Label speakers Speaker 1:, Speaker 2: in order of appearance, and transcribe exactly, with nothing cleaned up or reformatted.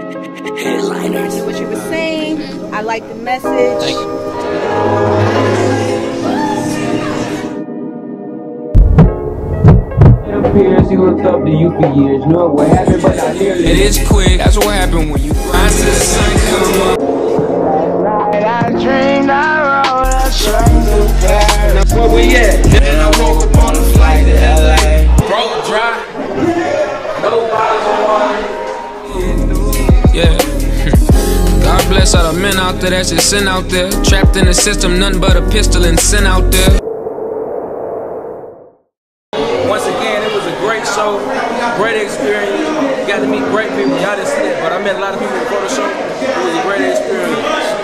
Speaker 1: Headliners.
Speaker 2: I knew what you were saying. I like the message.
Speaker 1: Thank you.
Speaker 3: He looked up to you for years. You know what happened, but I nearly.
Speaker 1: It is quick. That's what happened when you grind to the sun come up.
Speaker 4: I dreamed I rode a train to Paris.
Speaker 1: Where we at? Then I woke up on a flight to L A. Broke dry. No bottles of water. Yeah. God bless all the men out there that's just sin out there. Trapped in the system, nothing but a pistol and sin out there.
Speaker 5: Once again, it was a great show, great experience. You got to meet great people. Y'all didn't see that, but I met a lot of people before the show. It was a great experience.